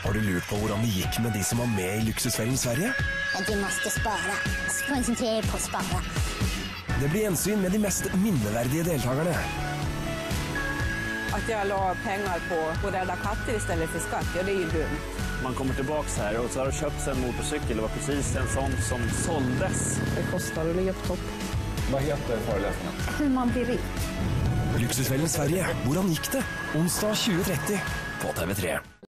Har du lurt på hvordan det gikk med de som var med i Luksusfellen Sverige? Du måste spara. Koncentrera dig på att spara. Det blir gjensyn med de mest minneverdige deltakerne. Att jag la pengar på att rädda katter istället för skatt, ja, det är ju dumt. Man kommer tillbaka här och så har det köpts en motorcykel. Det var precis en sån som såldes. Det kostar att ligga på topp. Vad heter föreläsningen? Hur man blir rik. Luksusfellen Sverige, hvordan gikk det? Onsdag 20:30 på TV3.